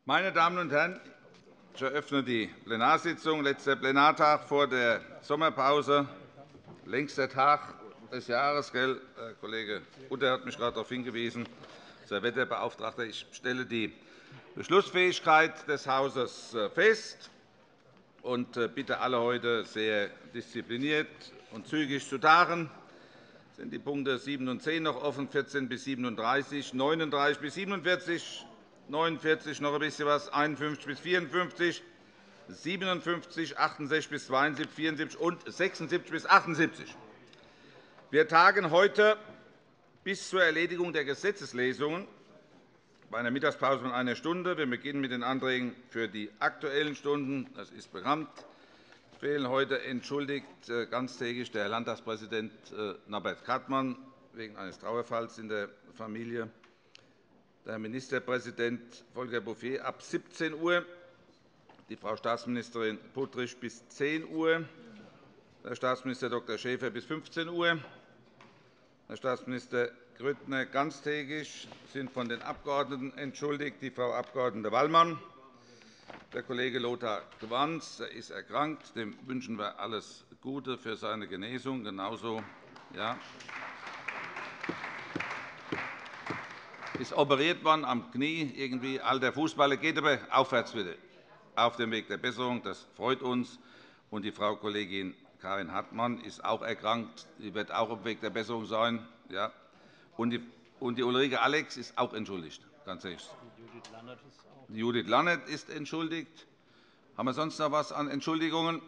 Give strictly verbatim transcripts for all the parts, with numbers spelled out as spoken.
Meine Damen und Herren, ich eröffne die Plenarsitzung. Letzter Plenartag vor der Sommerpause. Längster Tag des Jahres. Gell? Herr Kollege Utter hat mich gerade darauf hingewiesen. Herr Wetterbeauftragter, ich stelle die Beschlussfähigkeit des Hauses fest und bitte alle heute sehr diszipliniert und zügig zu tagen. Es sind die Punkte sieben und zehn noch offen, vierzehn bis siebenunddreißig, neununddreißig bis siebenundvierzig, neunundvierzig noch ein bisschen was, einundfünfzig bis vierundfünfzig, siebenundfünfzig, achtundsechzig bis zweiundsiebzig, vierundsiebzig und sechsundsiebzig bis achtundsiebzig. Wir tagen heute bis zur Erledigung der Gesetzeslesungen bei einer Mittagspause von einer Stunde. Wir beginnen mit den Anträgen für die Aktuellen Stunden. Das ist bekannt. Fehlen heute entschuldigt ganztägig der Herr Landtagspräsident Norbert Kattmann wegen eines Trauerfalls in der Familie, der Herr Ministerpräsident Volker Bouffier ab siebzehn Uhr, die Frau Staatsministerin Puttrich bis zehn Uhr, Herr Staatsminister Doktor Schäfer bis fünfzehn Uhr, Herr Staatsminister Grüttner ganztägig sind von den Abgeordneten entschuldigt, die Frau Abg. Wallmann. Der Kollege Lothar Gwanz ist erkrankt. Dem wünschen wir alles Gute für seine Genesung. Genauso ja, ist operiert worden am Knie, irgendwie alter Fußballer, geht aber aufwärts wieder auf dem Weg der Besserung. Das freut uns. Und die Frau Kollegin Karin Hartmann ist auch erkrankt. Sie wird auch auf dem Weg der Besserung sein. Ja. Und die, und die Ulrike Alex ist auch entschuldigt. Ganz ehrlich. Judith Lannert ist entschuldigt. Haben wir sonst noch etwas an Entschuldigungen?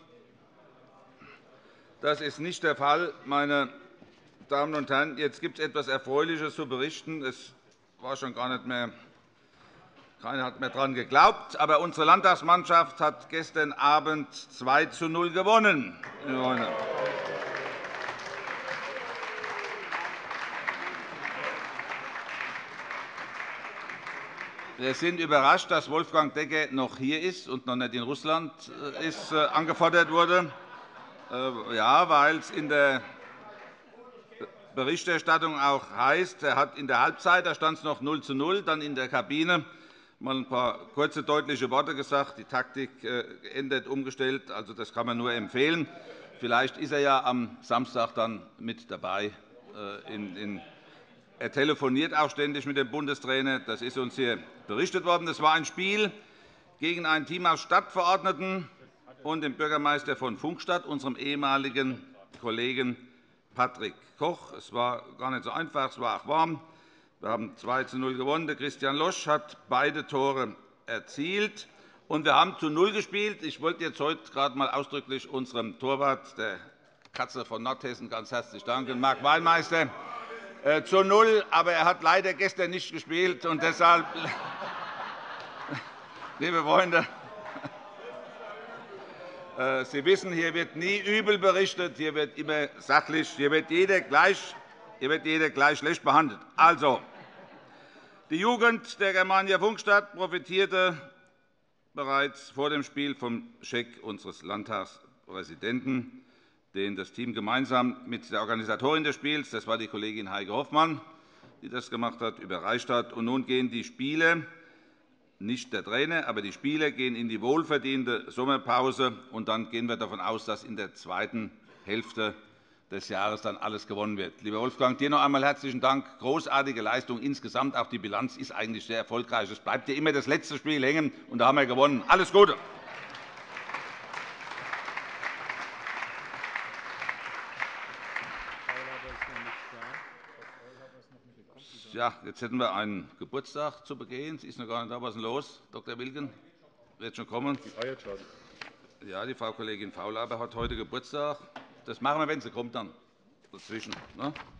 Das ist nicht der Fall. Meine Damen und Herren, jetzt gibt es etwas Erfreuliches zu berichten. Es war schon gar nicht mehr, keiner hat mehr daran geglaubt. Aber unsere Landtagsmannschaft hat gestern Abend zwei zu null gewonnen. Wir sind überrascht, dass Wolfgang Decker noch hier ist und noch nicht in Russland ist, äh, angefordert wurde. Äh, ja, weil es in der Berichterstattung auch heißt, er hat in der Halbzeit, da stand es noch null zu null, dann in der Kabine mal ein paar kurze, deutliche Worte gesagt, die Taktik äh, geändert, umgestellt. Also, das kann man nur empfehlen. Vielleicht ist er ja am Samstag dann mit dabei äh, in, in Er telefoniert auch ständig mit dem Bundestrainer. Das ist uns hier berichtet worden. Es war ein Spiel gegen ein Team aus Stadtverordneten und dem Bürgermeister von Pfungstadt, unserem ehemaligen Kollegen Patrick Koch. Es war gar nicht so einfach, es war auch warm. Wir haben zwei zu null gewonnen. Der Christian Losch hat beide Tore erzielt. Und wir haben zu null gespielt. Ich wollte jetzt heute gerade einmal ausdrücklich unserem Torwart, der Katze von Nordhessen, ganz herzlich danken, Marc Weinmeister, zu null, aber er hat leider gestern nicht gespielt. Und deshalb, liebe Freunde, Sie wissen, hier wird nie übel berichtet, hier wird immer sachlich, hier wird jeder gleich, hier wird jeder gleich schlecht behandelt. Also, die Jugend der Germania Pfungstadt profitierte bereits vor dem Spiel vom Scheck unseres Landtagspräsidenten, den das Team gemeinsam mit der Organisatorin des Spiels, das war die Kollegin Heike Hoffmann, die das gemacht hat, überreicht hat. Und nun gehen die Spiele, nicht der Trainer, aber die Spieler gehen in die wohlverdiente Sommerpause. Und dann gehen wir davon aus, dass in der zweiten Hälfte des Jahres dann alles gewonnen wird. Lieber Wolfgang, dir noch einmal herzlichen Dank. Großartige Leistung insgesamt. Auch die Bilanz ist eigentlich sehr erfolgreich. Es bleibt dir immer das letzte Spiel hängen, und da haben wir gewonnen. Alles Gute! Ja, jetzt hätten wir einen Geburtstag zu begehen. Sie ist noch gar nicht da. Was ist denn los, Doktor Wilken? Wird schon kommen. Die feiert schon. Ja, die Frau Kollegin Faulhaber hat heute Geburtstag. Das machen wir, wenn sie kommt, dann dazwischen. Ne?